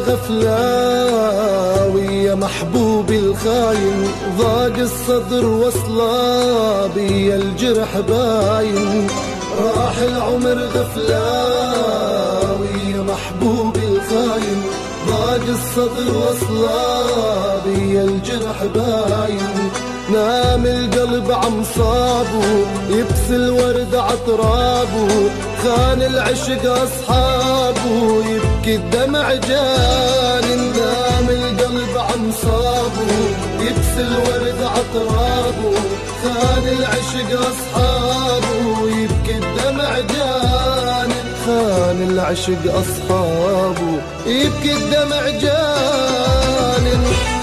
غفلة ويا محبوبي الخاين، ضاق الصدر وصلا بيا الجرح باين. راح العمر غفلة ويا محبوبي الخاين، ضاق الصدر وصلا بيا الجرح باين. نام القلب عم صابه يبسي الورد عطرابه، خان العشق أصحابه يبكي الدمع جانن. نام القلب عم صابه يبسي الورد عطرابه، خان العشق أصحابه يبكي الدمع جانن. خان العشق أصحابه يبكي الدمع جانن.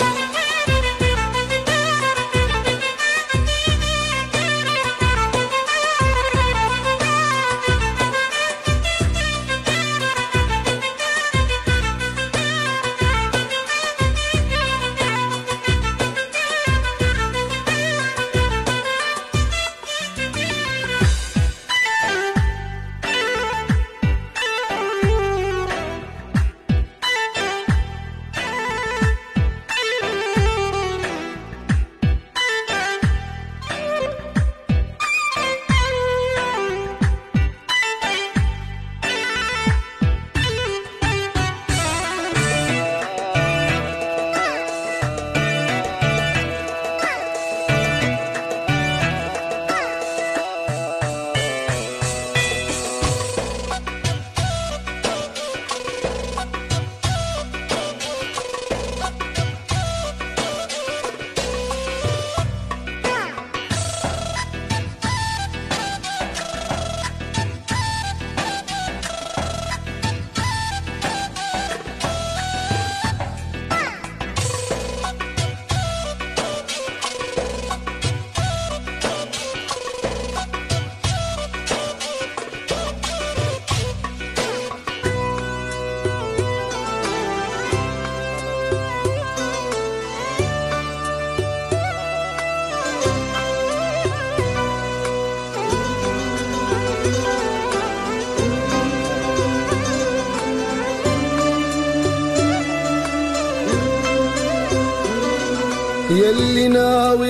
يلي ناوي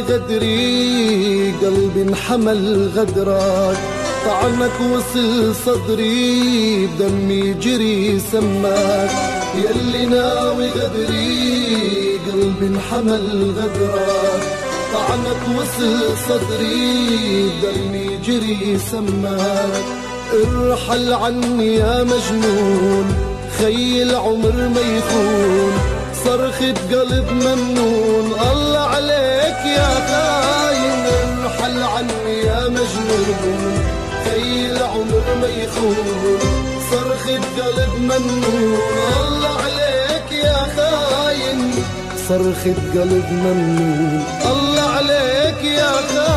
غدري قلبي انحمل غدرك، طعنك وصل صدري بدمي جري سماك. يلي ناوي غدري قلبي انحمل غدرك، طعنك وصل صدري بدمي جري سماك. ارحل عني يا مجنون خي العمر ما يخون، صرخة قلب ممنون الله عليك يا خاين. ارحل عني يا مجنون خي العمر ما يخون، صرخة قلب ممنون الله عليك يا خاين. صرخة قلب ممنون الله عليك يا خاين.